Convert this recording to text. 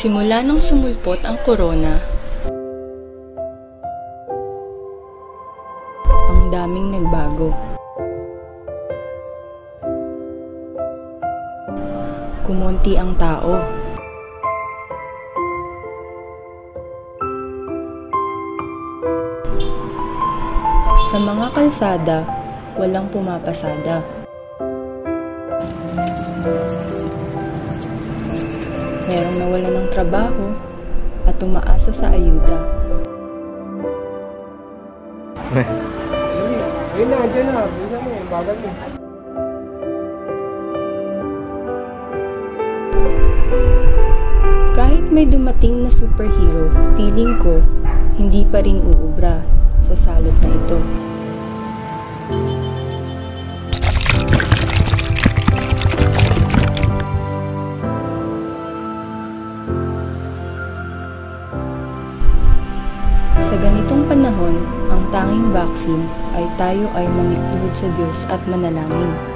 Simula nang sumulpot ang korona, ang daming nagbago. Kumonti ang tao. Sa mga kalsada, walang pumapasada. Merong nawalan ng trabaho at umaasa sa ayuda. Ayun na, andyan na. Bilisan mo, bagal mo. Kahit may dumating na superhero, feeling ko, hindi pa rin uubra sa salot na ito. Sa ganitong panahon, ang tanging vaccine ay tayo ay manikluhod sa Diyos at manalangin.